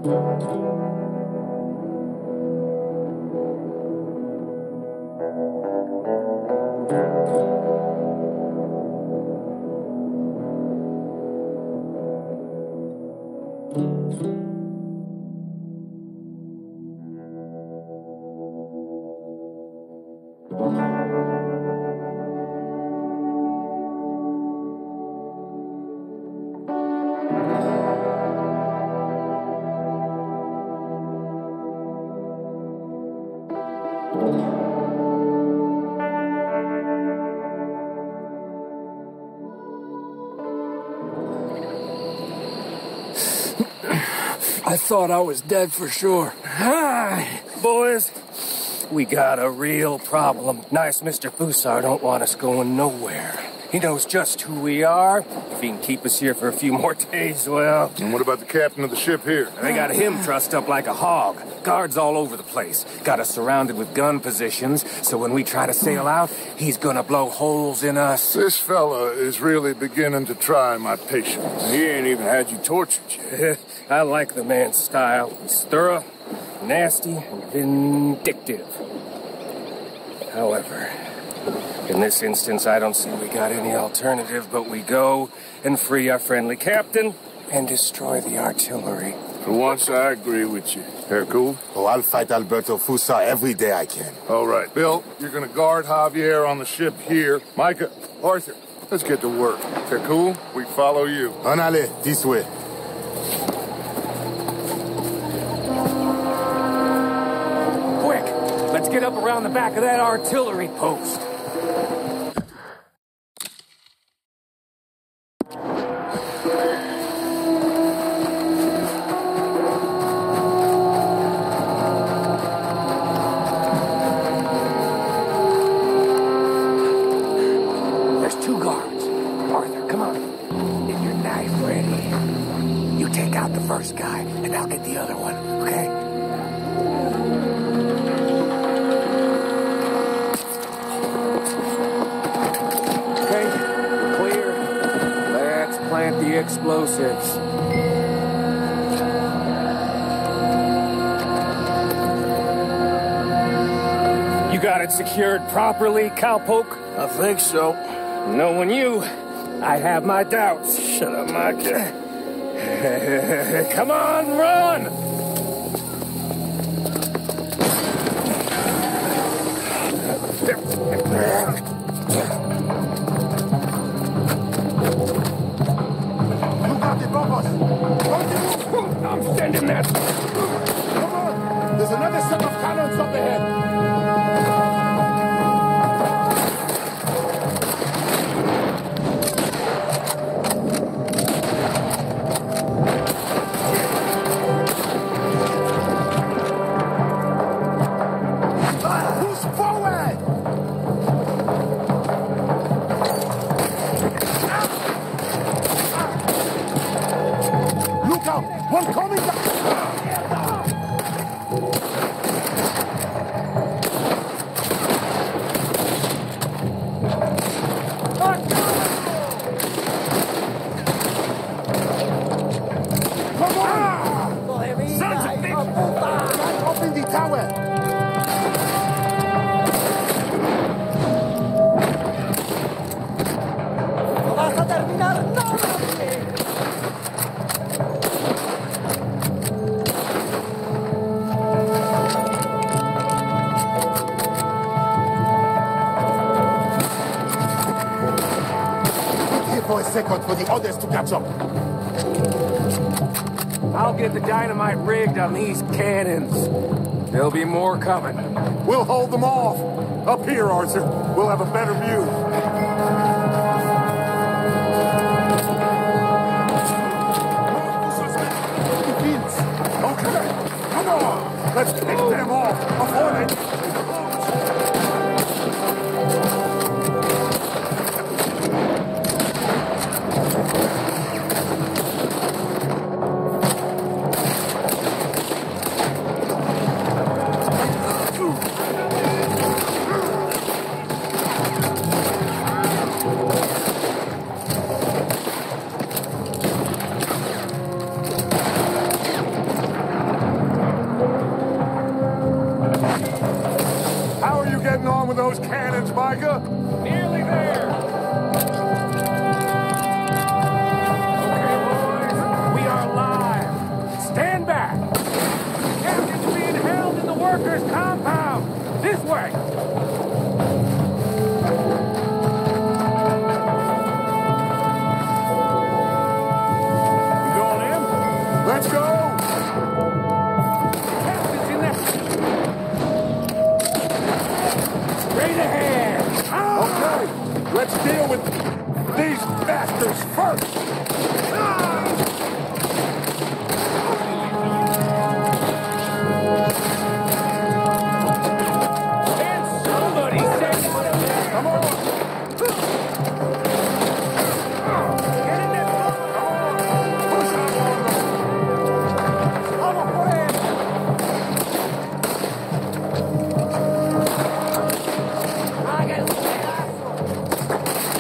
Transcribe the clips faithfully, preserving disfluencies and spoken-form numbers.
I thought I was dead for sure. Hi, boys. We got a real problem. Nice Mister Fusar don't want us going nowhere. He knows just who we are. If he can keep us here for a few more days, well... And what about the captain of the ship here? They got him trussed up like a hog. Guards all over the place. Got us surrounded with gun positions, so when we try to sail out, he's gonna blow holes in us. This fella is really beginning to try my patience. He ain't even had you tortured yet. I like the man's style. He's thorough, nasty, and vindictive. However, in this instance, I don't see we got any alternative, but we go and free our friendly captain and destroy the artillery. For once, I agree with you. Hercule? Oh, I'll fight Alberto Fusar every day I can. All right. Bill, you're going to guard Javier on the ship here. Micah, Arthur, let's get to work. Hercule, we follow you. Anale, this way. Quick! Let's get up around the back of that artillery post. First guy, and I'll get the other one, okay? Okay, we're clear. Let's plant the explosives. You got it secured properly, cowpoke? I think so. Knowing you, I have my doubts. Shut up, Micah. Come on, run! I'm sending that. Come on! There's another set of cannons up ahead! One coming down! Come on! Sons of bitch! Up in the tower! ¡No vas a terminar nada! For a second for the others to catch up. I'll get the dynamite rigged on these cannons. There'll be more coming. We'll hold them off. Up here, Arthur. We'll have a better view. Okay, come on. Let's pick them off before they... those cannons, Micah? Nearly there. Okay, boys. We are live. Stand back. Captain's being held in the workers' compound. This way. You going in? Let's go! Captain's in there. Straight ahead. Okay, let's deal with these bastards first. And somebody said, come on. Get in there. Push up on them. Vamos por él. Haga un pedazo.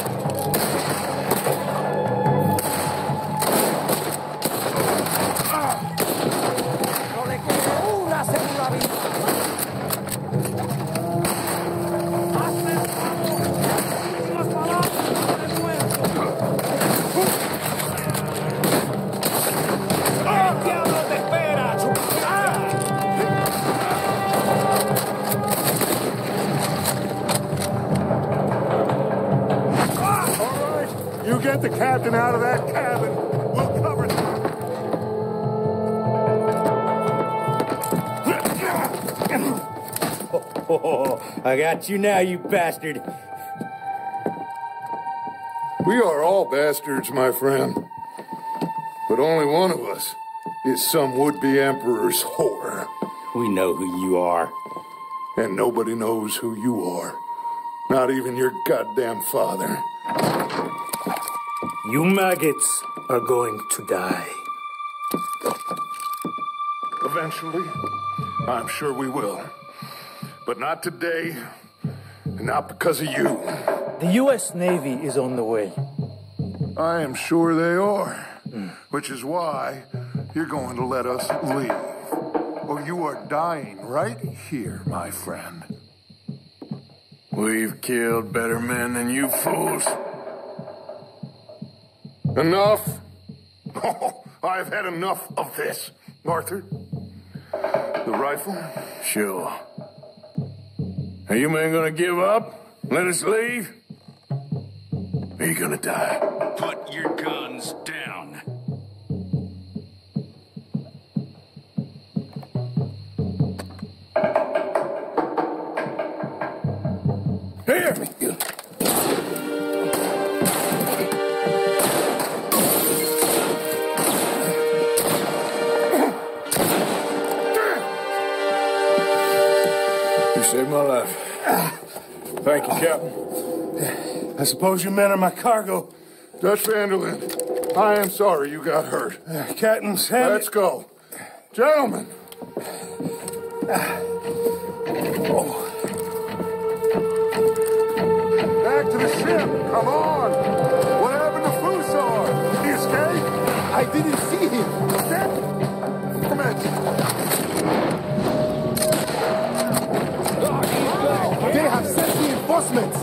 No le quede una segunda vida. ¿Qué diablo te espera? All right, you get the captain out of that cabin. We'll cover it. Oh, I got you now, you bastard. We are all bastards, my friend. But only one of us is some would-be emperor's whore. We know who you are. And nobody knows who you are. Not even your goddamn father. You maggots are going to die. Eventually, I'm sure we will. But not today, and not because of you. The U S Navy is on the way. I am sure they are. Which is why you're going to let us leave. Or you are dying right here, my friend. We've killed better men than you fools. Enough. Oh, I've had enough of this. Arthur, the rifle? Sure. Are you men gonna give up? Let us leave? Or are you gonna die? Put your guns down. Here! You saved my life. Thank you, Captain. I suppose you men are my cargo. Dutch Vanderlyn, I am sorry you got hurt. Uh, Captain Sam. Let's go. Gentlemen. Oh. Back to the ship. Come on. What happened to Fusar? He escaped? I didn't see him. Dead? Come in. They have sent reinforcements.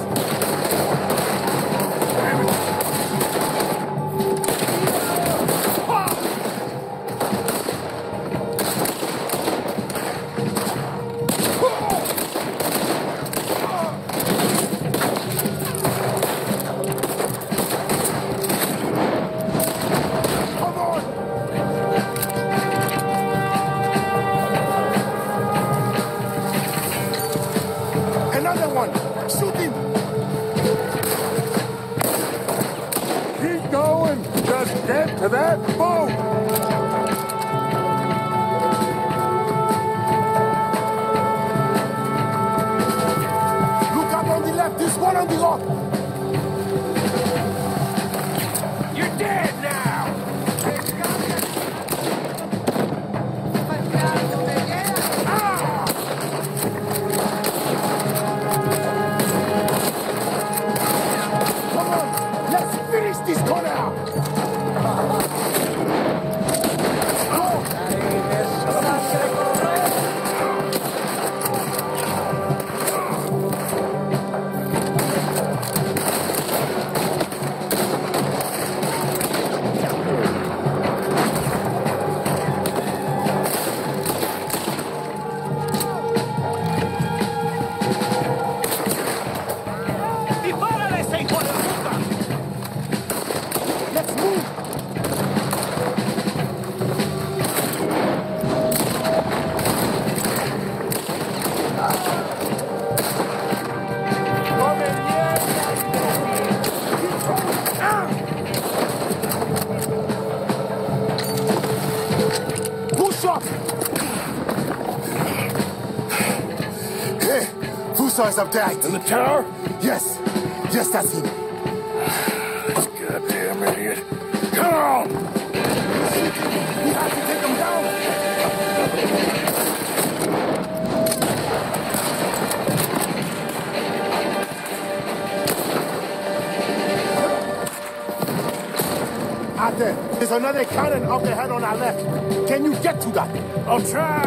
Stop! Hey, Fusar's up there. In the tower? Yes. Yes, that's him. Goddamn idiot. Come on! We have to take him down. Out there, there's another cannon up ahead on our left. Can you get to that? I'll try.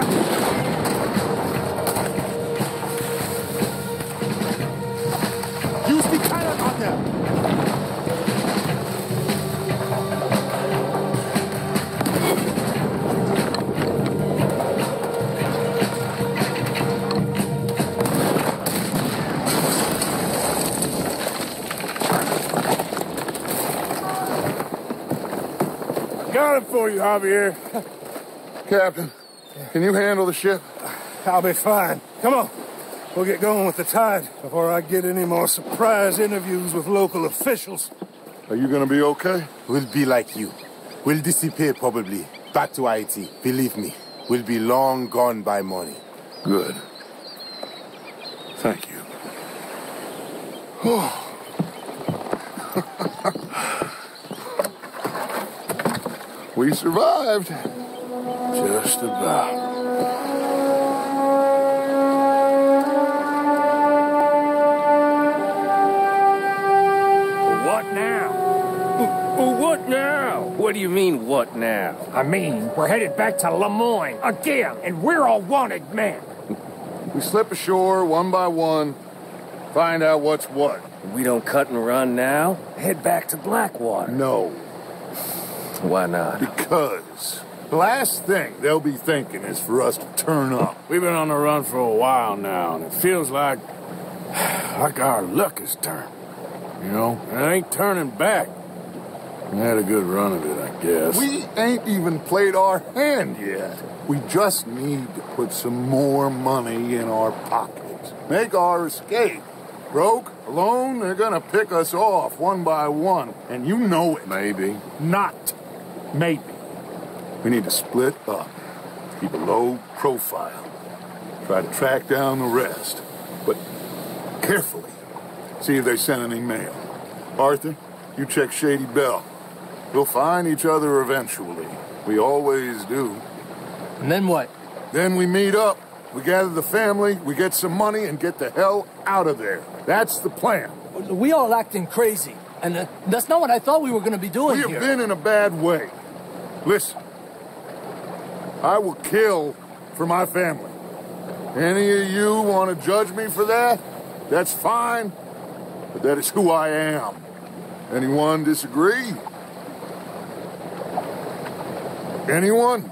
Use the cannon out there. Got it for you, Javier. Captain, can you handle the ship? I'll be fine. Come on. We'll get going with the tide before I get any more surprise interviews with local officials. Are you gonna be okay? We'll be like you. We'll disappear probably. Back to Haiti. Believe me, we'll be long gone by morning. Good. Thank you. Oh. We survived. Just about. What now? What now? What do you mean, what now? I mean, we're headed back to Lemoyne again, and we're all wanted men. We slip ashore one by one, find out what's what. We don't cut and run now? Head back to Blackwater. No, Why not? because the last thing they'll be thinking is for us to turn up. We've been on the run for a while now, and it feels like... like our luck has turned. You know? And it ain't turning back. We had a good run of it, I guess. We ain't even played our hand yet. We just need to put some more money in our pockets. Make our escape. Broke, alone, they're gonna pick us off one by one. And you know it. Maybe. Not. Maybe. We need to split up. Keep a low profile. Try to track down the rest. But carefully. See if they sent any mail. Arthur, you check Shady Bell. We'll find each other eventually. We always do. And then what? Then we meet up. We gather the family, we get some money, and get the hell out of there. That's the plan. We all acting crazy. And uh, that's not what I thought we were going to be doing We have here. been in a bad way. Listen. I will kill for my family. Any of you want to judge me for that? That's fine. But that is who I am. Anyone disagree? Anyone?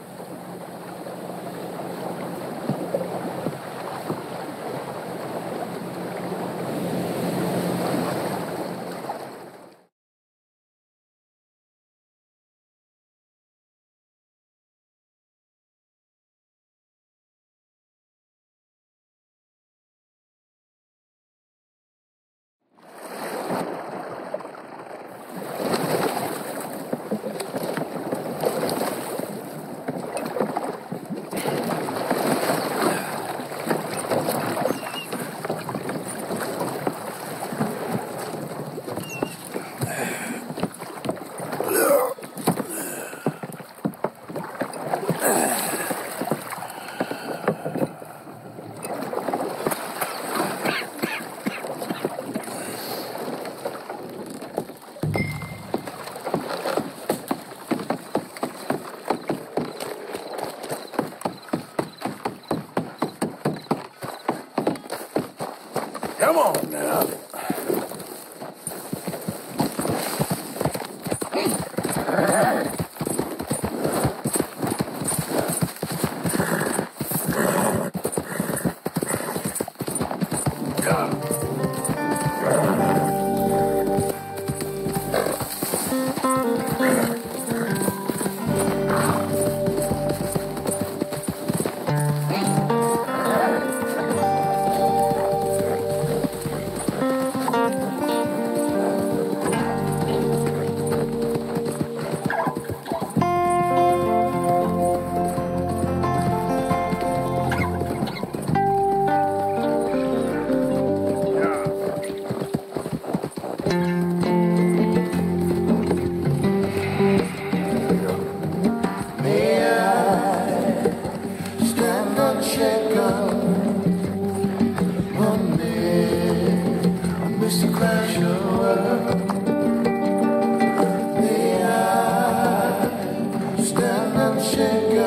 Come on now.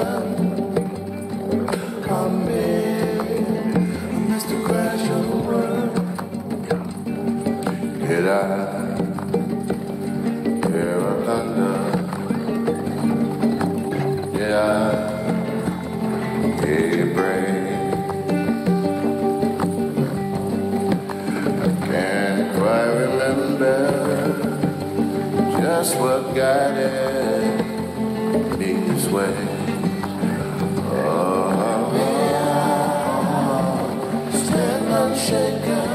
I'm in, Mister Crash of the World. Did I hear a thunder? Did I hear you break? I can't quite remember just what guided me this way. Oh, stand unshaken.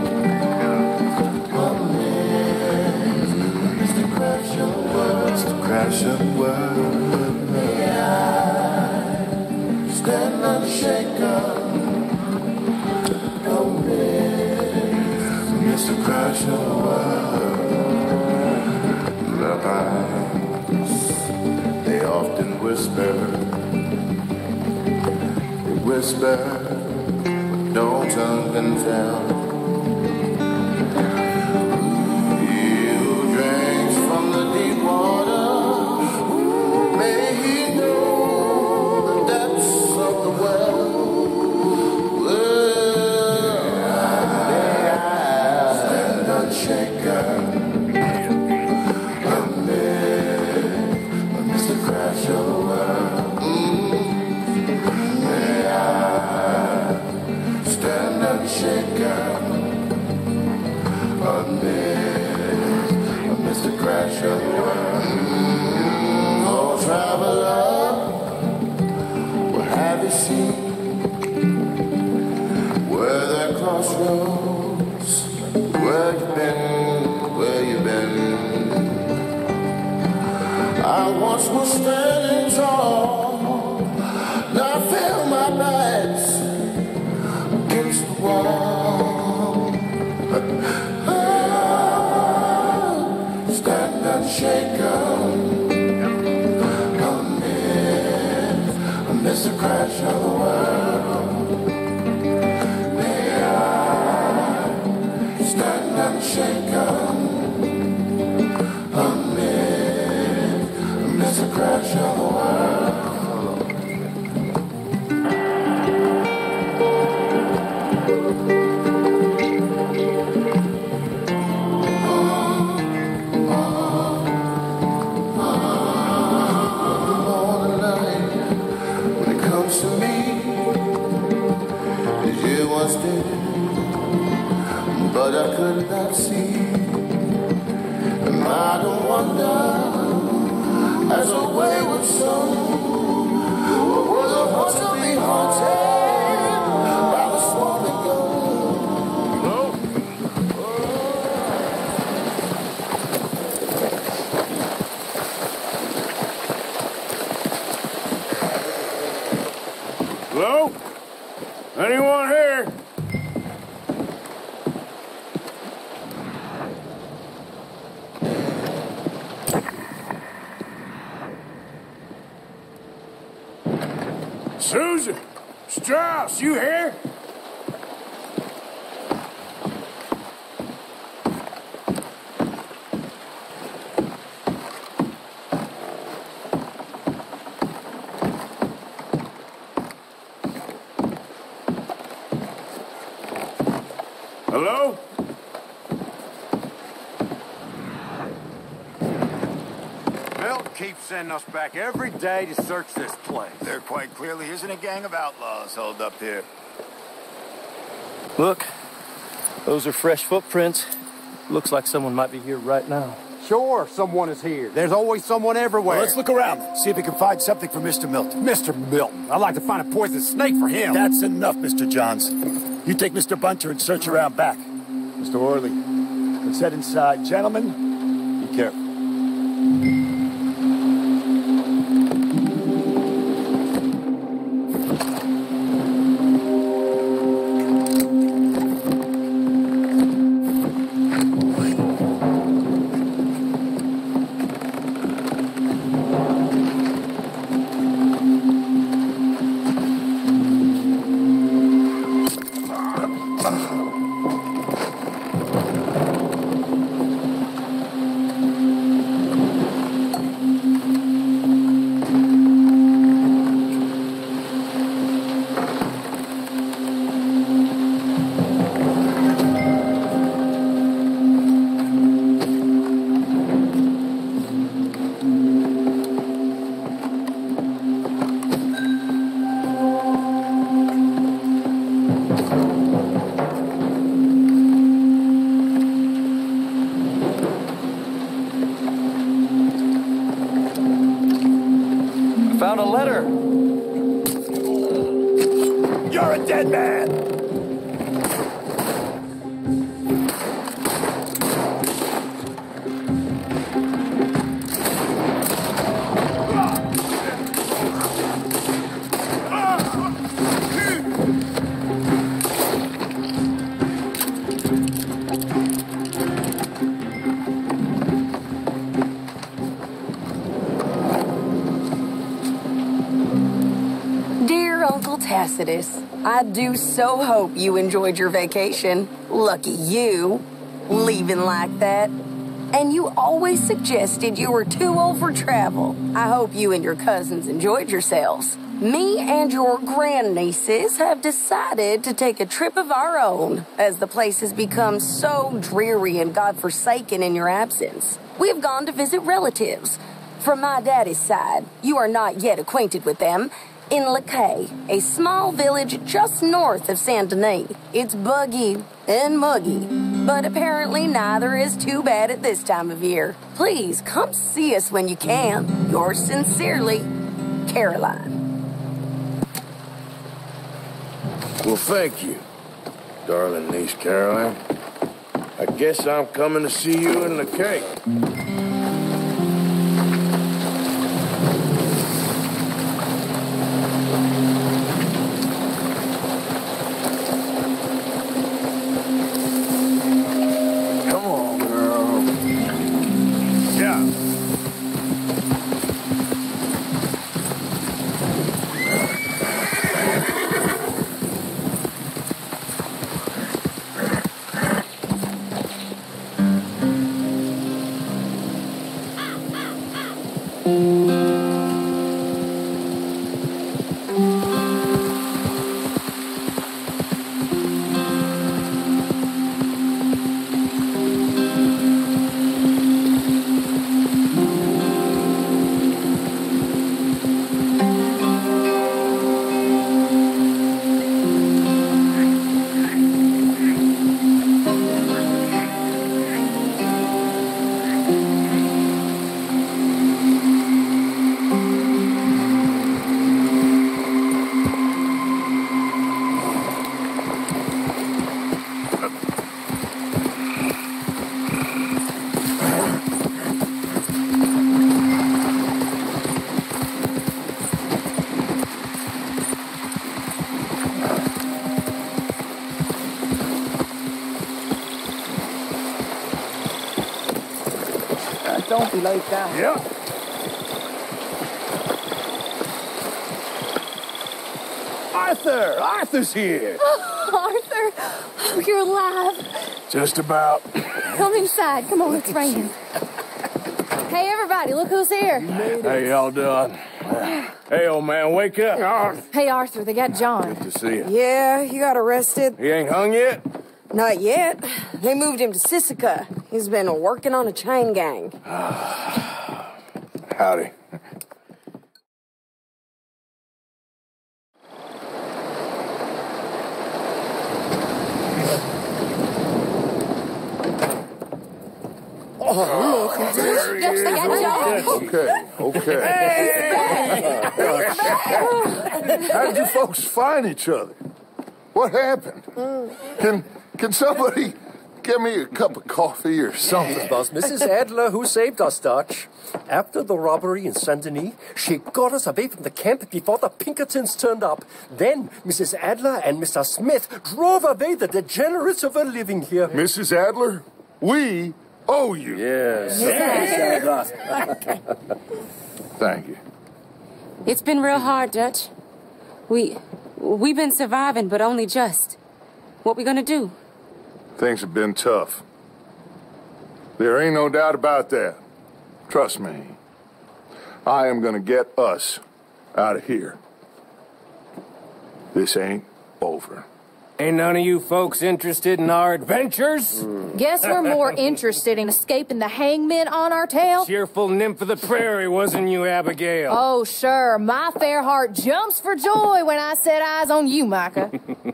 Crash of the world, may I stand unshaken. Oh, Mister Crash of the world. Lullabies, they often whisper. They whisper, but no tongue can tell. You drinks from the deep water. Mister Crash of the world. Oh, traveler, what have you seen? Where there crossroads? Where you been? Where you been? I once was standing tall. Now I feel my backs against the wall. Stand unshaken. I'm in, Mister Crash of the world. May I stand unshaken. I'm in, Mister Crash of the world. But I could not see. Am I to wonder as a wayward soul? Or was a horse to be haunted by the swarming gold? Hello? Hello? Anyone here? Susan! Strauss, you here? Hello? Milt keeps sending us back every day to search this place. There quite clearly isn't a gang of outlaws holed up here. Look, those are fresh footprints. Looks like someone might be here right now. Sure, someone is here. There's always someone everywhere. Well, let's look around, see if we can find something for Mister Milton. Mister Milton. I'd like to find a poisonous snake for him. That's enough, Mister Johns. You take Mister Bunter and search around back. Mister Orley, let's head inside. Gentlemen, be careful. You're a dead man! Tacitus, I do so hope you enjoyed your vacation. Lucky you, leaving like that. And you always suggested you were too old for travel. I hope you and your cousins enjoyed yourselves. Me and your grandnieces have decided to take a trip of our own, as the place has become so dreary and godforsaken in your absence. We have gone to visit relatives. From my daddy's side, you are not yet acquainted with them, in Lacaille, a small village just north of Saint Denis. It's buggy and muggy, but apparently neither is too bad at this time of year. Please come see us when you can. Yours sincerely, Caroline. Well, thank you, darling niece Caroline. I guess I'm coming to see you in Lacaille. Don't be late down. Yeah. Arthur! Arthur's here! Oh, Arthur! You're alive. Just about. Come inside. Come on, it's raining. Hey, everybody, look who's here. How y'all doing? Hey, old man, wake up. Hey, Arthur, they got John. Good to see you. Yeah, he got arrested. He ain't hung yet? Not yet. They moved him to Sisika. He's been working on a chain gang. Howdy. Oh, look. There he is. Okay, okay. How did you folks find each other? What happened? Can can somebody get me a cup of coffee or something? It was Missus Adler who saved us, Dutch. After the robbery in Saint Denis, she got us away from the camp before the Pinkertons turned up. Then Missus Adler and Mister Smith drove away the degenerates who were living here. Missus Adler, we owe you. Yes. Yes. Thank you. It's been real hard, Dutch. We... We've been surviving, but only just. What we gonna do? Things have been tough. There ain't no doubt about that. Trust me. I am gonna get us out of here. This ain't over. Ain't none of you folks interested in our adventures? Guess we're more interested in escaping the hangmen on our tail. Cheerful nymph of the prairie, wasn't you, Abigail? Oh, sure. My fair heart jumps for joy when I set eyes on you, Micah.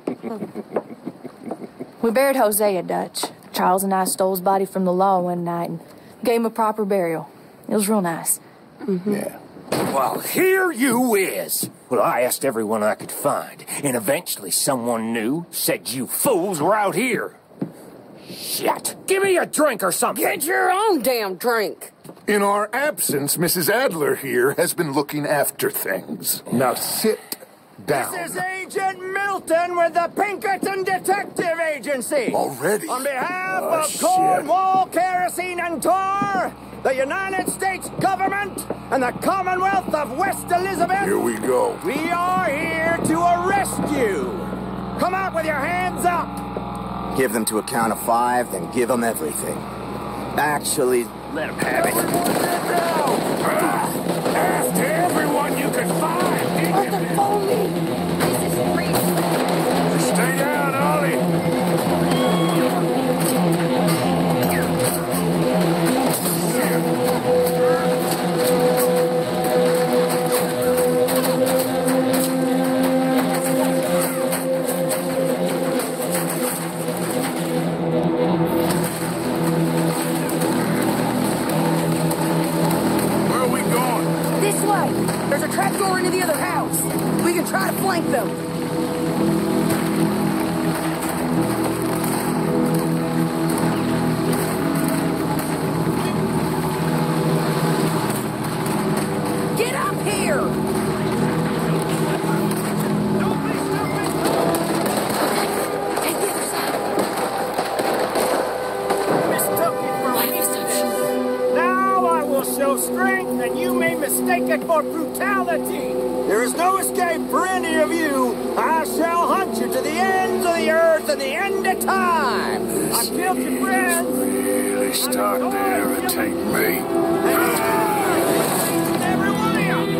We buried Hosea, Dutch. Charles and I stole his body from the law one night and gave him a proper burial. It was real nice. Mm-hmm. Yeah. Well, here you is. Well, I asked everyone I could find, and eventually someone new said you fools were out here. Shit. Give me a drink or something. Get your own damn drink. In our absence, Missus Adler here has been looking after things. Now sit down. This is Agent Milton with the Pinkerton Detective Agency. Already? On behalf Oh, of shit. Cornwall, Kerosene, and Tar, the United States government, and the Commonwealth of West Elizabeth. Here we go. We are here to arrest you. Come out with your hands up. Give them to a count of five, then give them everything. Actually, let them have it. Ask everyone you can find. Let them phone me. This is crazy. Stay down, Ollie. Where are we going? This way. There's a trapdoor into the other house. We can try to flank them. Get up here! Take the other side. Mistook it for weakness. Now I will show strength, and you may mistake it for brutality. There is no escape for any of you. I shall hunt you to the ends of the earth and the end of time. I've killed your friends. Really start to irritate me. Every one of you.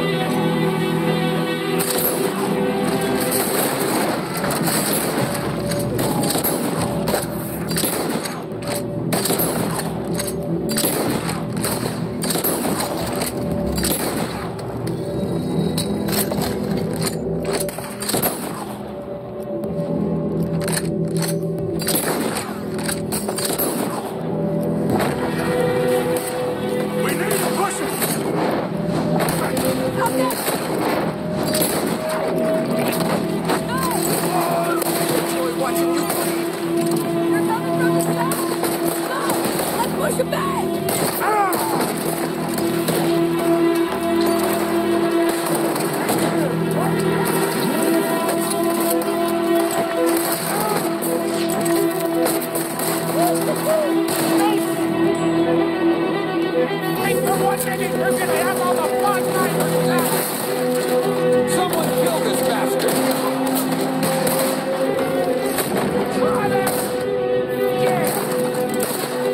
We need to push him. Enjoy watching you bleed. They're coming from the south. No, let's push it back. Wait for one minute. You're going to have all the fun right now. Someone kill this bastard. Try this. Yeah.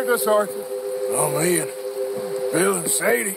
saved us, Arthur. Oh, me and Bill and Sadie.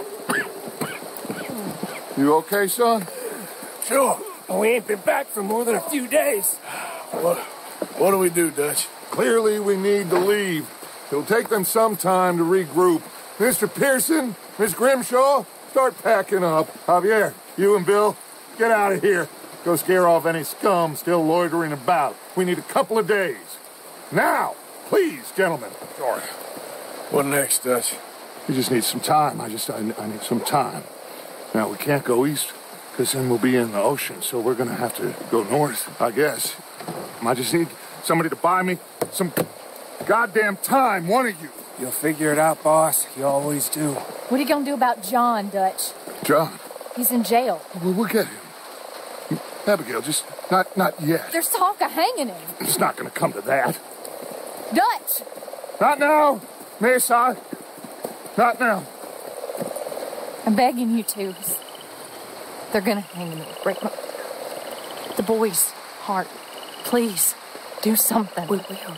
You okay, son? Sure. We ain't been back for more than a few days. What, what do we do, Dutch? Clearly, we need to leave. It'll take them some time to regroup. Mister Pearson, Miss Grimshaw, start packing up. Javier, you and Bill, get out of here. Go scare off any scum still loitering about. We need a couple of days. Now, please, gentlemen. Sorry. What next, Dutch? We just need some time. I just, I, I need some time. Now, we can't go east, because then we'll be in the ocean, so we're going to have to go north, I guess. I just need somebody to buy me some goddamn time, one of you. You'll figure it out, boss. You always do. What are you gonna do about John, Dutch? John? He's in jail. We'll, we'll get him. Abigail, just not not yet. There's talk of hanging him. It's not going to come to that. Dutch! Not now, Miss I. Not now. I'm begging you to. They're gonna hang me. Break my... The boy's heart. Please, do something. We will.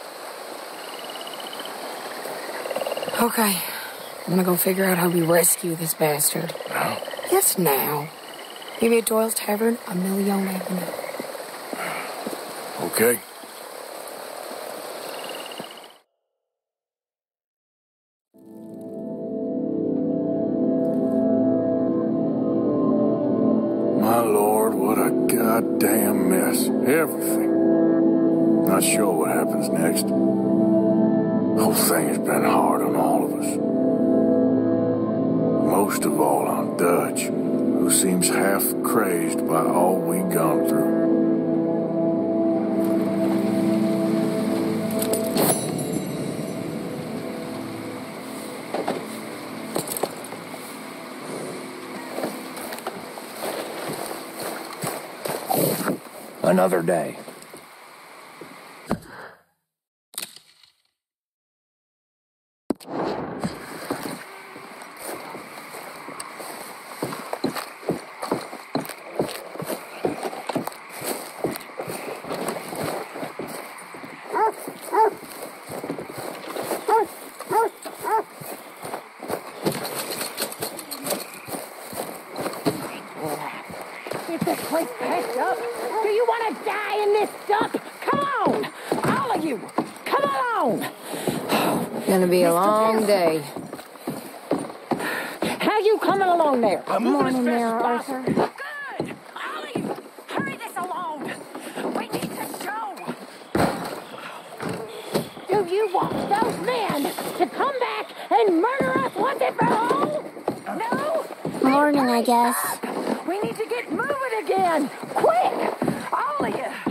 Okay. I'm gonna go figure out how we rescue this bastard. Now? Yes, now. Maybe at Doyle's Tavern, a Million Avenue. Okay. My lord, what a goddamn mess. Everything. Not sure what happens next. The whole thing has been hard on all of us. Most of all on Dutch, who seems half crazed by all we've gone through. Another day. Get this place packed up. Do you want to die in this dump? Come on! All of you! Come along! Gonna be a long day. How you coming along there? I'm moving as fast as Arthur. Good! All of you! Hurry this along! We need to show! Do you want those men to come back and murder us once and for all? No? Morning, I guess. We need to get moving again! Quick! All of you!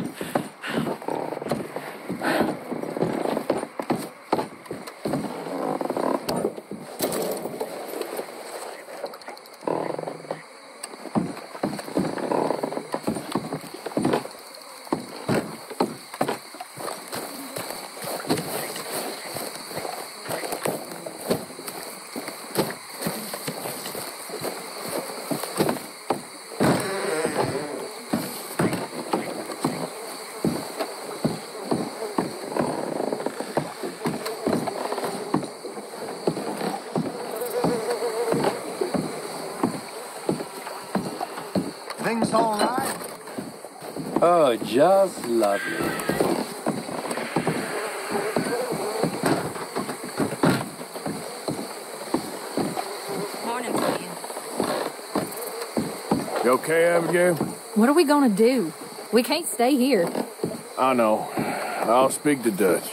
Things all right? Oh, just lovely. Morning to you. You okay, Abigail? What are we gonna do? We can't stay here. I know. I'll speak to Dutch.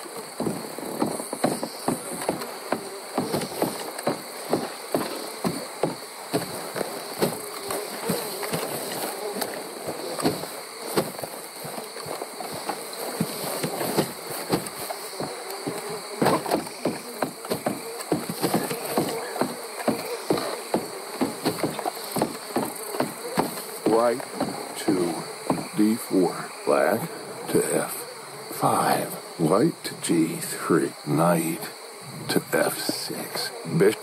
White to D four. Black to F five. White to G three. Knight to F six. Bishop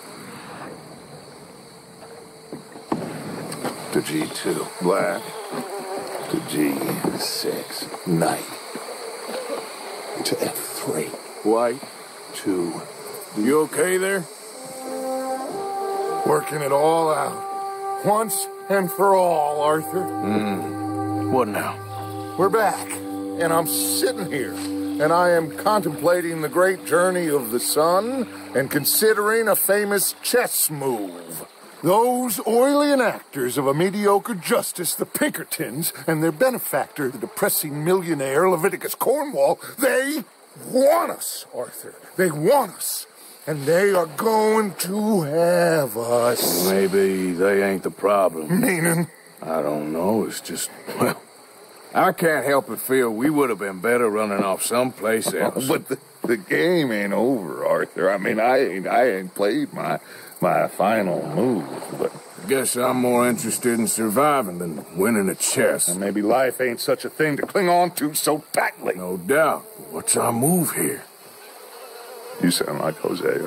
to G two. Black to G six. Knight to F three. White too. You okay there? Working it all out. Once and for all, Arthur. Hmm. What now? We're back, and I'm sitting here, and I am contemplating the great journey of the sun and considering a famous chess move. Those oily enactors of a mediocre justice, the Pinkertons, and their benefactor, the depressing millionaire Leviticus Cornwall, they want us, Arthur. They want us. And they are going to have us. Maybe they ain't the problem. Meaning? I don't know. It's just, well, I can't help but feel we would have been better running off someplace else. But the, the game ain't over, Arthur. I mean, I ain't, I ain't played my, my final move, but... Guess I'm more interested in surviving than winning at chess. And maybe life ain't such a thing to cling on to so tightly. No doubt. What's our move here? You sound like Hosea.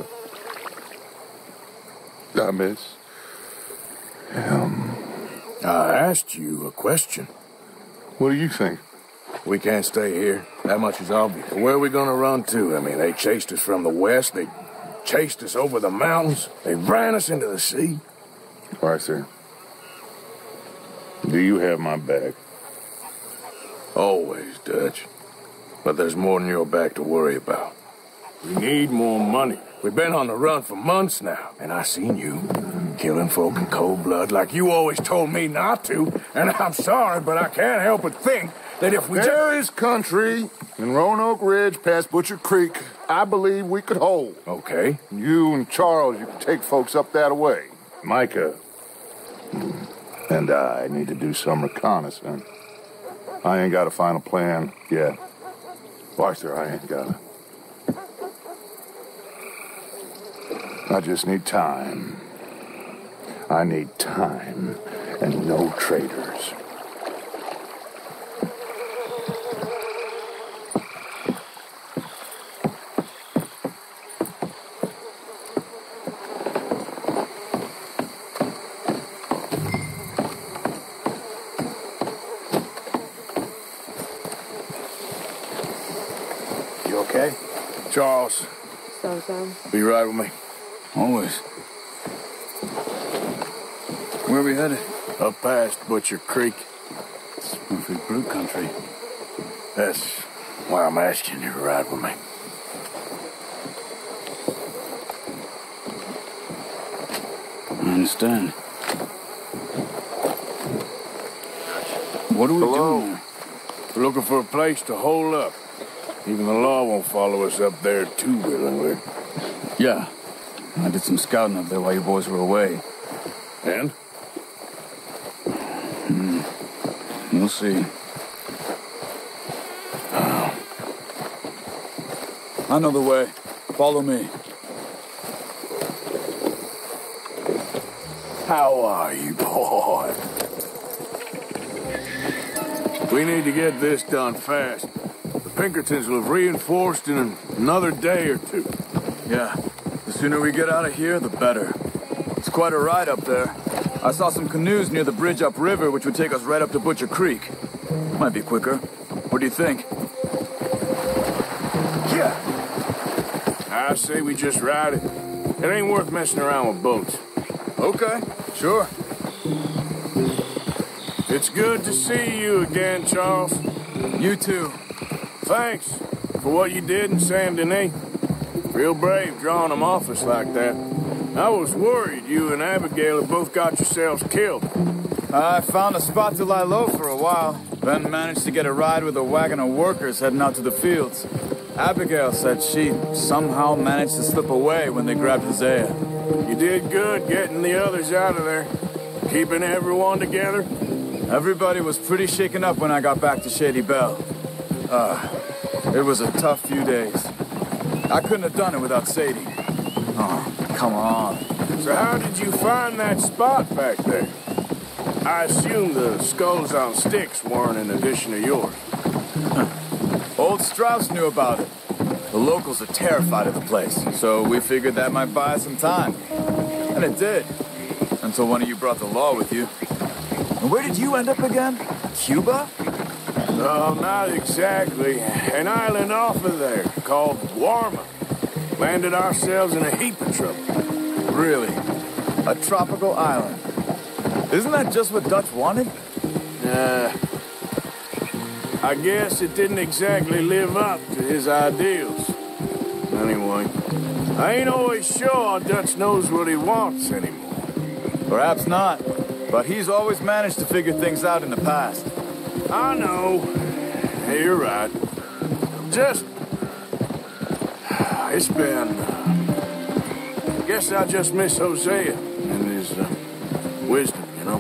I miss. Um, I asked you a question. What do you think? We can't stay here. That much is obvious. Where are we going to run to? I mean, they chased us from the west. They chased us over the mountains. They ran us into the sea. Arthur, do you have my back? Always, Dutch. But there's more than your back to worry about. We need more money. We've been on the run for months now, and I seen you killing folk in cold blood like you always told me not to, and I'm sorry, but I can't help but think that if we There just... is country in Roanoke Ridge past Butcher Creek I believe we could hold. Okay. You and Charles, you could take folks up that way. Micah and I need to do some reconnaissance. I ain't got a final plan yet. Arthur, I ain't got it. I just need time. I need time and no traitors. You okay? Charles. So-so. Be right with me. Always. Where are we headed? Up past Butcher Creek. Murphy Brute country. That's why I'm asking you to ride with me. I understand. What are we Hello? doing? We're looking for a place to hold up. Even the law won't follow us up there too willingly. Yeah. I did some scouting up there while you boys were away. And? Hmm. We'll see. Oh. I know the way. Follow me. How are you, boy? We need to get this done fast. The Pinkertons will have reinforced in another day or two. Yeah. The sooner we get out of here, the better. It's quite a ride up there. I saw some canoes near the bridge upriver, which would take us right up to Butcher Creek. Might be quicker. What do you think? Yeah. I say we just ride it. It ain't worth messing around with boats. Okay, sure. It's good to see you again, Charles. You too. Thanks for what you did in Saint Denis. Real brave drawing them off us like that. I was worried you and Abigail had both got yourselves killed. I found a spot to lie low for a while, then managed to get a ride with a wagon of workers heading out to the fields. Abigail said she somehow managed to slip away when they grabbed Hosea. You did good getting the others out of there. Keeping everyone together. Everybody was pretty shaken up when I got back to Shady Belle. Uh, it was a tough few days. I couldn't have done it without Sadie. Oh, come on. So how did you find that spot back there? I assume the skulls on sticks weren't an addition of yours. Old Strauss knew about it. The locals are terrified of the place, so we figured that might buy us some time. And it did. Until one of you brought the law with you. And where did you end up again? Cuba? No, not exactly. An island off of there called Warma. Landed ourselves in a heap of trouble. Really? A tropical island? Isn't that just what Dutch wanted? Uh, I guess it didn't exactly live up to his ideals. Anyway, I ain't always sure Dutch knows what he wants anymore. Perhaps not, but he's always managed to figure things out in the past. I know. Hey, you're right. Just... It's been... Uh, I guess I just miss Hosea and his uh, wisdom, you know?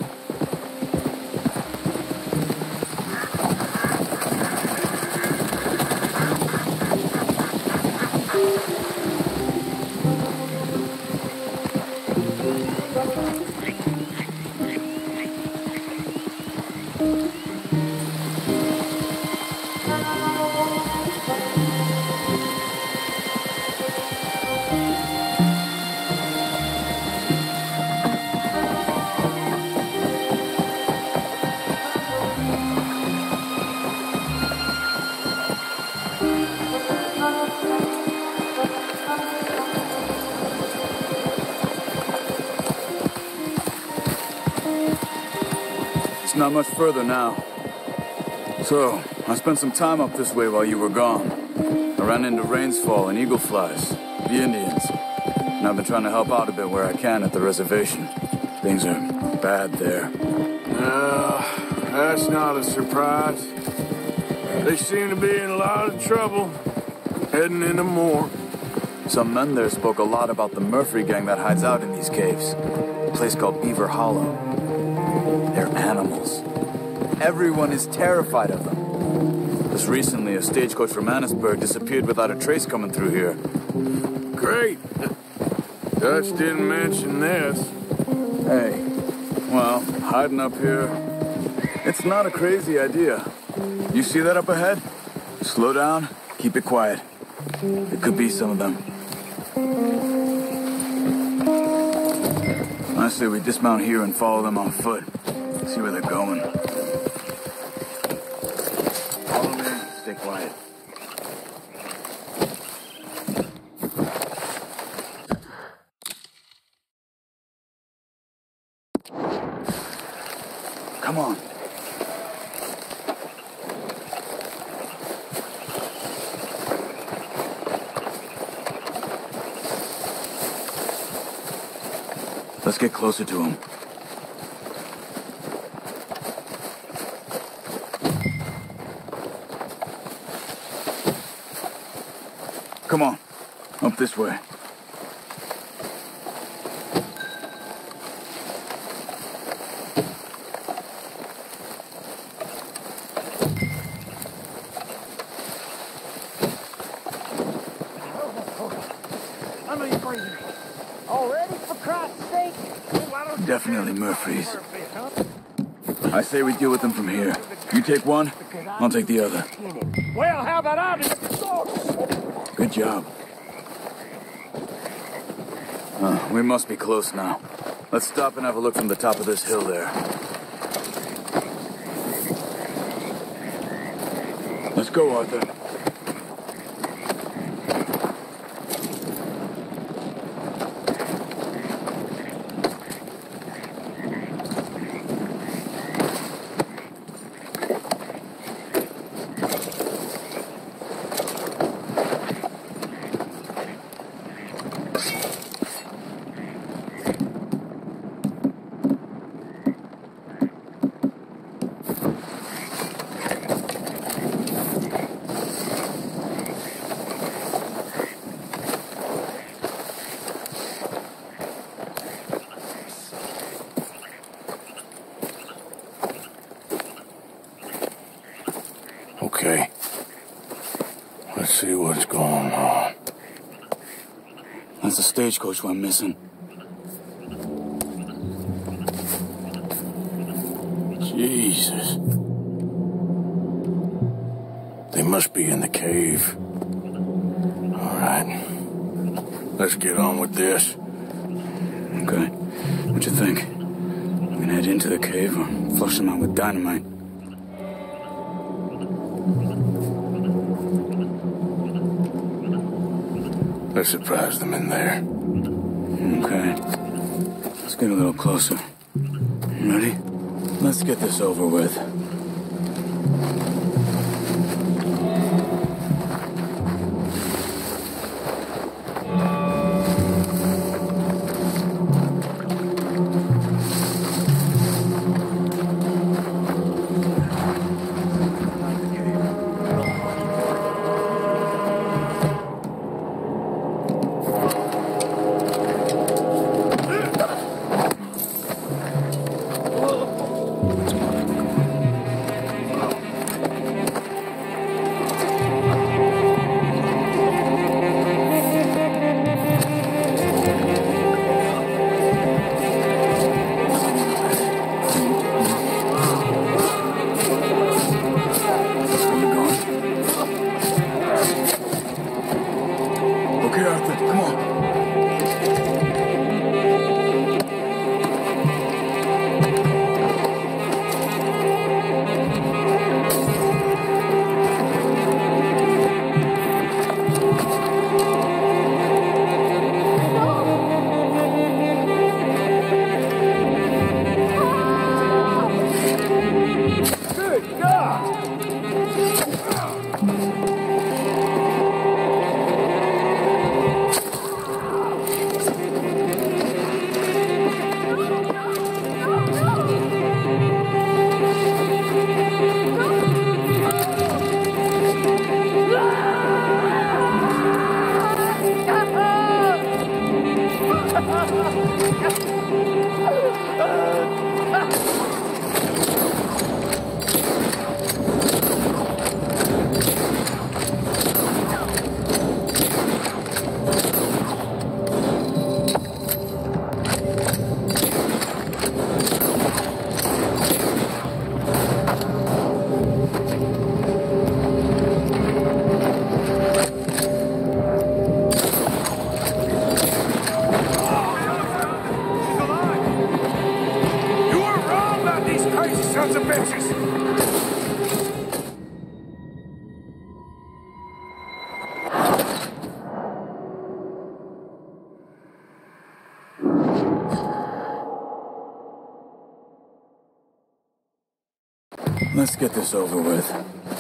Not much further now. So, I spent some time up this way while you were gone. I ran into Rainsfall and Eagle Flies, the Indians. And I've been trying to help out a bit where I can at the reservation. Things are bad there. Uh, that's not a surprise. They seem to be in a lot of trouble. Heading into more. Some men there spoke a lot about the Murphy gang that hides out in these caves. A place called Beaver Hollow. They're animals. Everyone is terrified of them. Just recently, a stagecoach from Annisburg disappeared without a trace coming through here. Great. Dutch didn't mention this. Hey, well, hiding up here, it's not a crazy idea. You see that up ahead? Slow down, keep it quiet. It could be some of them. I say we dismount here and follow them on foot. See where they're going. Follow me. Stay quiet. Come on. Let's get closer to him. Come on, up this way. I know you're crazy. Already, for Christ's sake? Definitely Murphy's. I say we deal with them from here. You take one, I'll take the other. Well, how about I do? Good job. Uh, we must be close now. Let's stop and have a look from the top of this hill there. Let's go, Arthur. Okay. Let's see what's going on. That's the stagecoach we're missing. Jesus. They must be in the cave. All right. Let's get on with this. Okay. What you think? We can head into the cave or flush them out with dynamite? Let's surprise them in there. Okay. Let's get a little closer. Ready? Let's get this over with. Let's get this over with.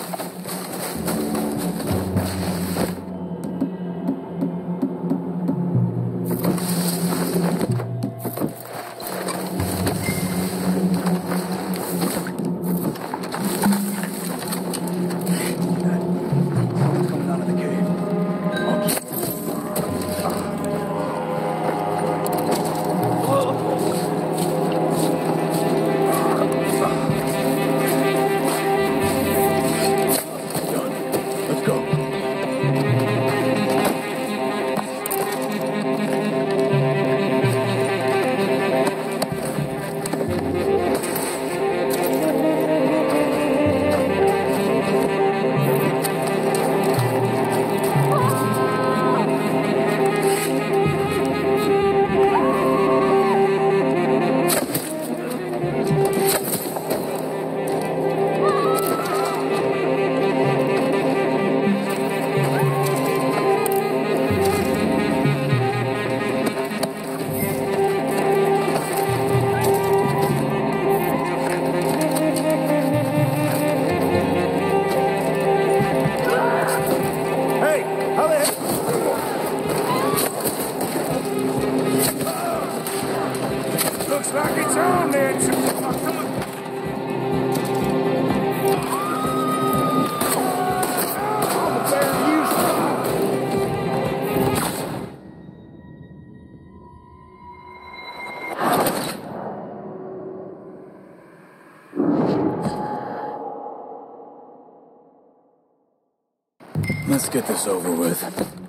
Let's get this over with.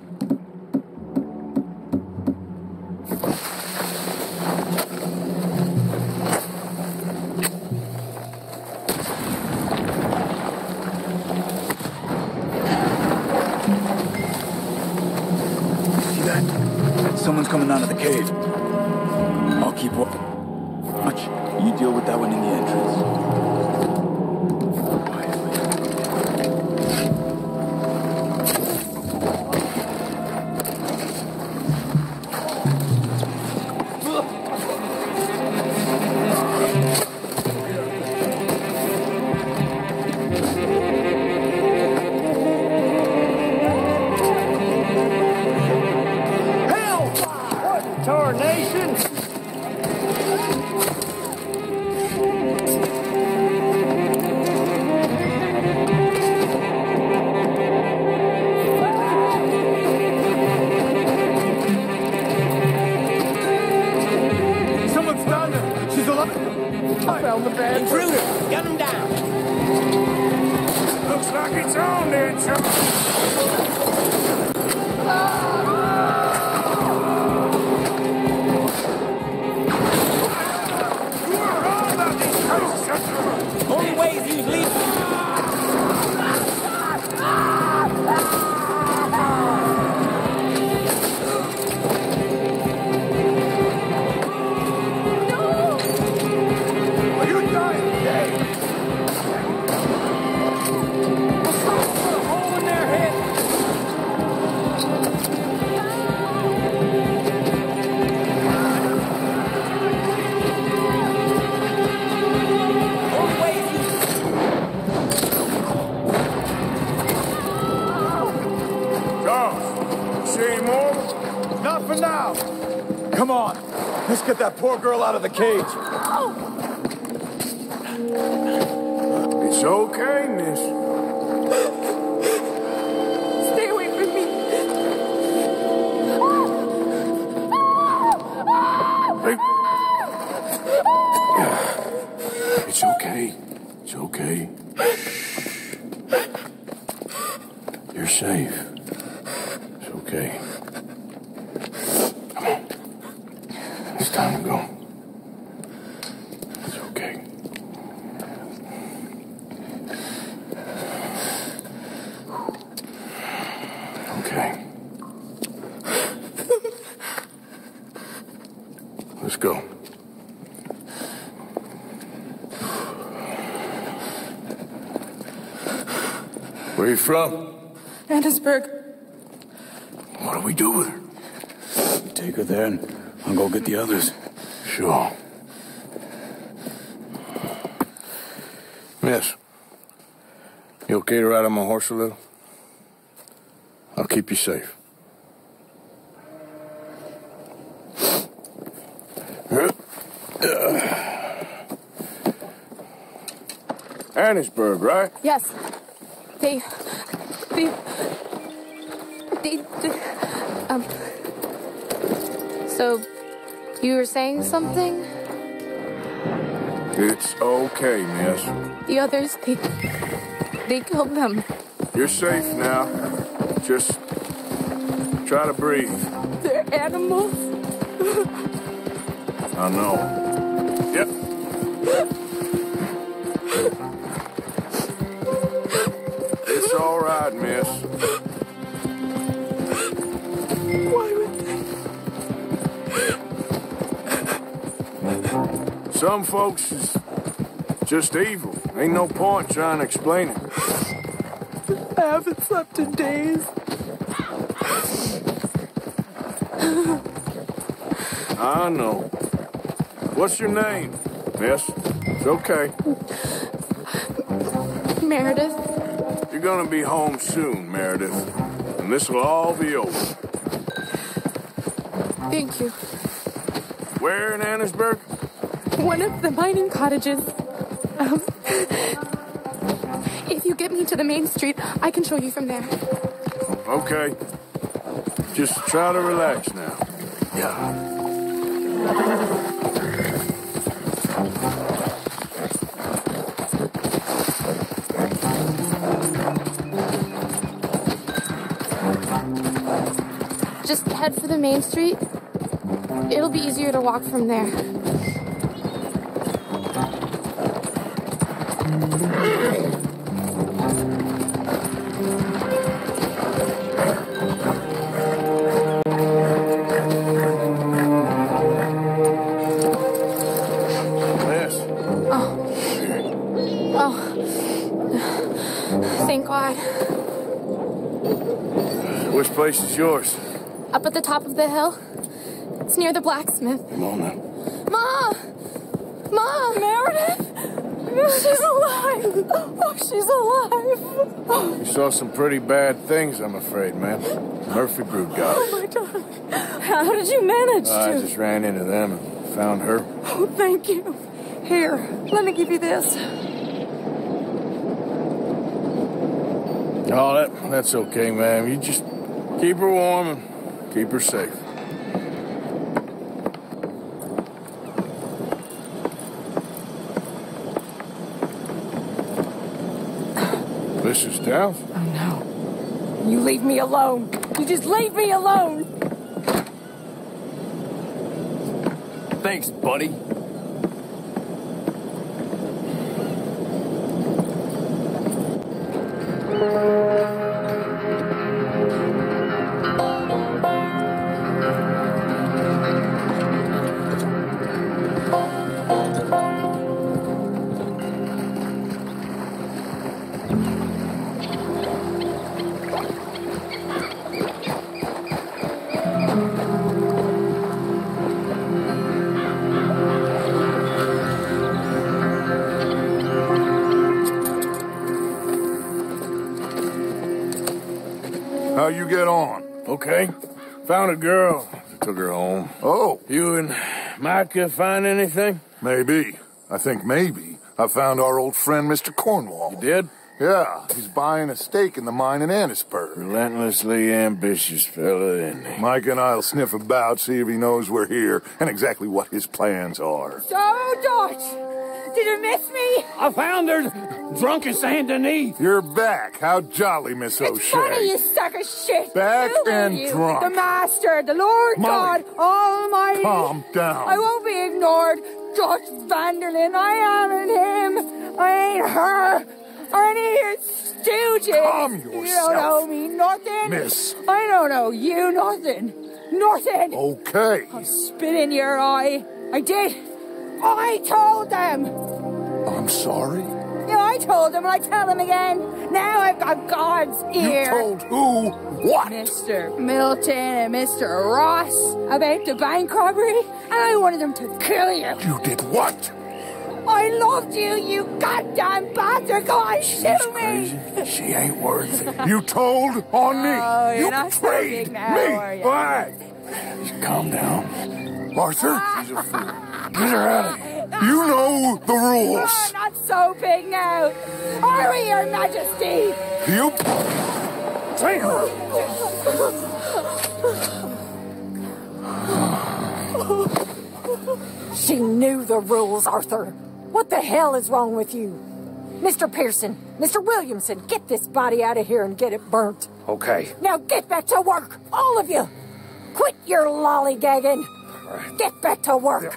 See that? Someone's coming out of the cave. I'll keep walking. Watch. You deal with that one in the entrance. Coronation! Someone's down there. She's alive. I found the bad Intruder! Gun him down! Looks like it's on there, Chuck. Only way is you leave. Are you dying today? hole in their head! Charles, see any more? Not for now. Come on. Let's get that poor girl out of the cage. It's okay, miss. Stay away from me. It's okay. It's okay. You're safe. It's okay. Come on. It's time to go. It's okay. Okay. Let's go. Where are you from? Annisburg. What do we do with her? Take her there and I'll go get the others. Sure. Miss, you okay to ride on my horse a little? I'll keep you safe. Annisburg, right? Yes. They. They. They. they um. So, you were saying something? It's okay, miss. The others, they. They killed them. You're safe now. Just try to breathe. They're animals. I know. Yep. It's all right, miss. Why would they? Some folks is just evil. Ain't no point trying to explain it. I haven't slept in days. I know. What's your name, miss? It's okay. Meredith. You're gonna be home soon, Meredith. And this will all be over. Thank you. Where in Annisburg? One of the mining cottages. Um, if you get me to the main street, I can show you from there. Okay. Just try to relax now. Yeah. Just head for the main street. It'll be easier to walk from there. Miss. Oh. Oh. Thank God. Which place is yours? Up at the top of the hill. It's near the blacksmith. Come on now. Ma! Ma! Meredith! She's alive! Oh, she's alive! You saw some pretty bad things, I'm afraid, man. Murphy Brood got Oh, it. my darling. How did you manage I to? just ran into them and found her. Oh, thank you. Here, let me give you this. Oh, that, that's okay, ma'am. You just keep her warm and keep her safe. Missus Downs? Oh, no. You leave me alone. You just leave me alone. Thanks, buddy. How you get on? Okay. Found a girl. Took her home. Oh. You and Micah find anything? Maybe. I think maybe. I found our old friend, Mister Cornwall. You did? Yeah. He's buying a stake in the mine in Annisburg. Relentlessly ambitious fella, isn't he? Mike and I'll sniff about, see if he knows we're here, and exactly what his plans are. So, Dutch, did you miss me? I found her drunk in Saint Denis. You're back. How jolly, Miss It's O'Shea. funny, you sack of shit. Back Who are and you? drunk. The Master, the Lord Molly. God Almighty. Calm down. I won't be ignored. Dutch Vanderlyn, I am in him. I ain't her. Or any of your stooges. Calm You don't yourself. know me nothing. Miss. I don't know you nothing. Nothing. Okay. I'll spit in your eye. I did. I told them. I'm sorry? Yeah, I told them and I tell them again. Now I've got God's ear. You told who what? Mister Milton and Mister Ross about the bank robbery, and I wanted them to kill you. You did what? I loved you, you goddamn bastard. Go on, shoot me. She ain't worth it. You told on me. Oh, you're you not so betrayed big now, me. are you? Why? Just calm down. Arthur? She's a fool. Get her out of here. You know the rules. Oh, not so big now. Are we, Your Majesty? You... Take her. She knew the rules, Arthur. What the hell is wrong with you? Mister Pearson, Mister Williamson, get this body out of here and get it burnt. Okay. Now get back to work, all of you. Quit your lollygagging. Get back to work.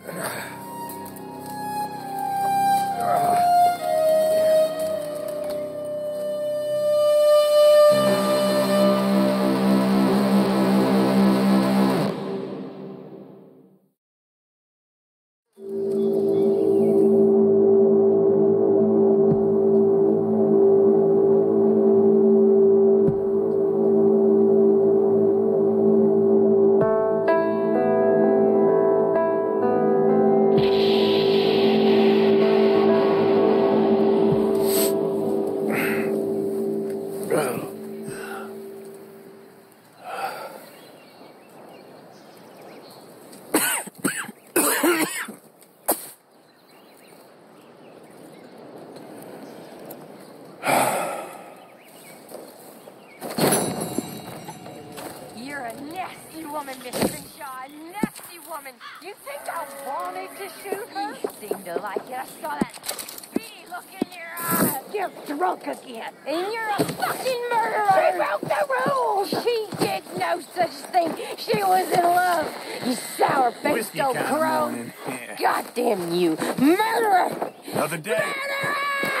You're a nasty woman, Miss Crenshaw. A nasty woman. You think I wanted to shoot her? You seem to like it. I saw that speedy look in your eyes. You're drunk again. And you're a fucking murderer. She broke the rules. She did no such thing. She was in love. You sour-faced old crow. Yeah. Goddamn you. Murderer. Another day. Murderer!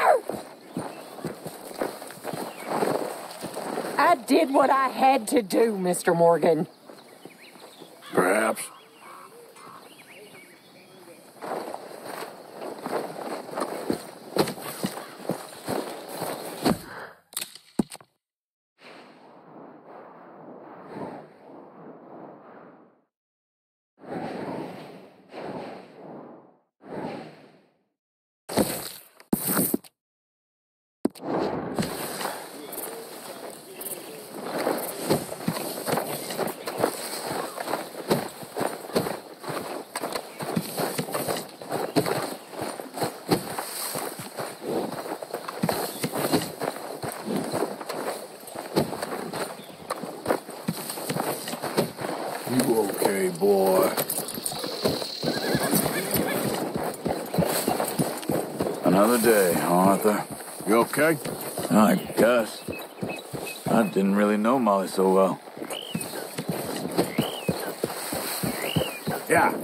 I did what I had to do, Mister Morgan. Perhaps. okay, boy. Another day, Arthur. You okay? I guess. I didn't really know Molly so well. Yeah.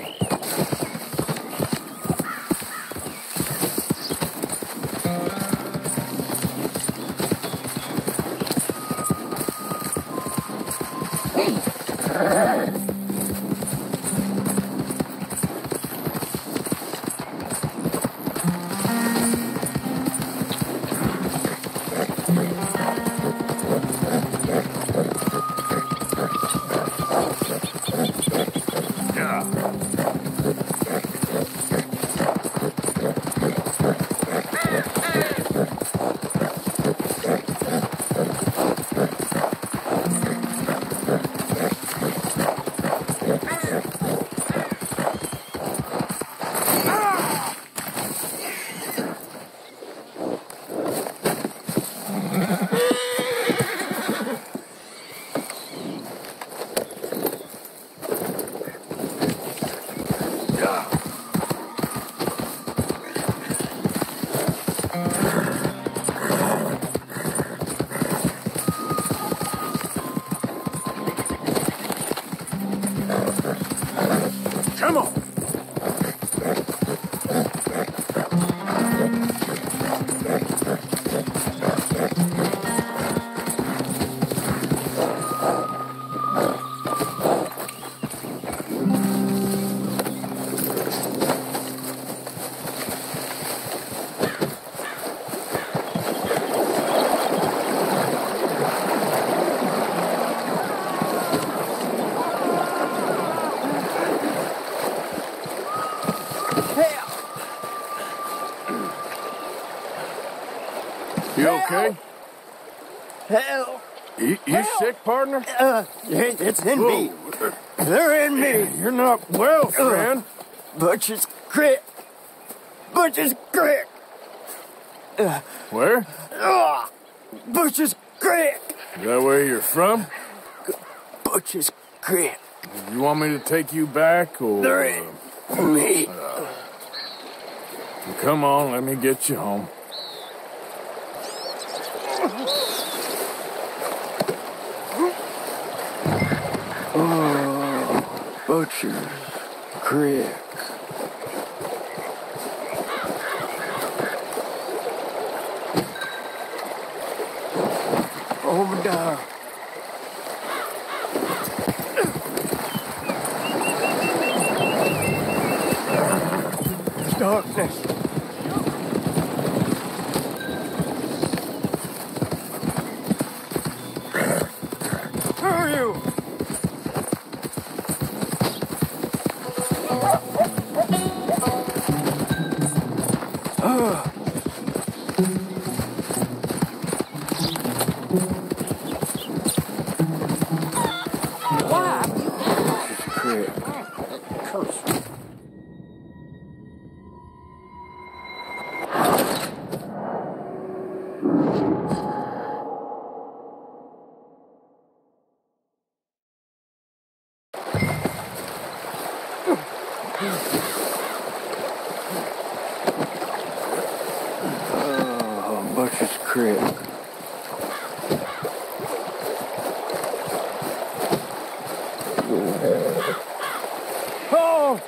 Come on. You okay? Hell. You, you sick, partner? Uh, it, it's in Whoa. me. They're in me. You're not well, friend. Uh, Butcher's Creek. Butcher's Creek. Uh, Where? uh, Butcher's Creek. Is that where you're from? Butcher's Creek. You want me to take you back, or...? They're in me. Uh, come on, let me get you home. Oh, Butcher's Creek. Over there. Darkness. Who are you? Oh. Creek. Curse. Oh, Butcher's Creek. Oh!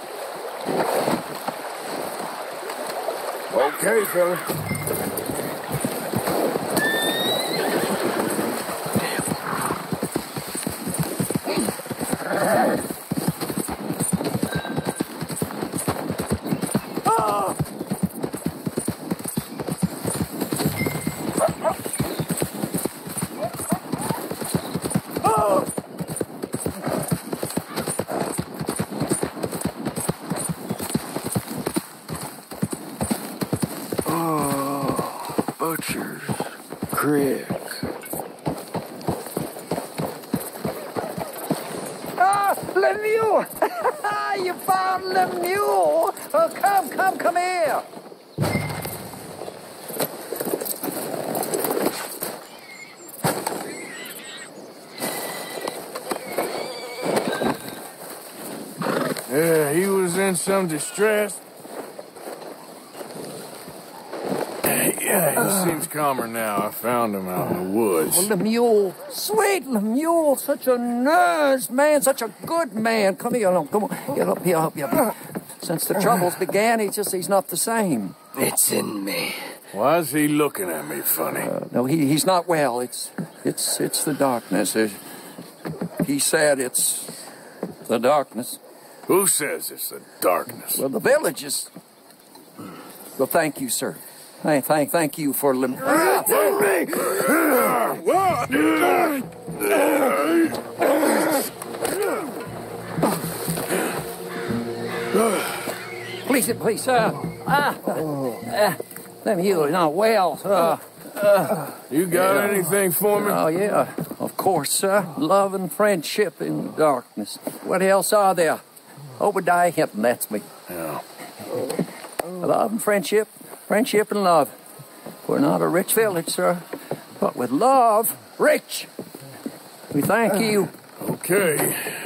Okay, fella. Butcher's Creek. Ah, Lemieux! You found Lemieux! Oh, come, come, come here! Yeah, he was in some distress. Yeah, he seems calmer now. I found him out in the woods. Oh, Lemuel. Sweet Lemuel. Such a nice man. Such a good man. Come here. No, come on. Get up here. Up here. Since the troubles began, he just, he's not the same. It's in me. Why is he looking at me funny? Uh, no, he, he's not well. It's, it's, it's the darkness. Uh, he said it's the darkness. Who says it's the darkness? Well, the village is... Well, thank you, sir. Thank, thank, thank you for lim- Please, please, uh, ah, uh, them you are not well, uh, uh, You got yeah. anything for me? Oh, yeah, of course, sir. Love and friendship in the darkness. What else are there? Obadiah Hinton, that's me. Yeah. Love and friendship, friendship and love. We're not a rich village, sir, but with love, rich. We thank you. Okay.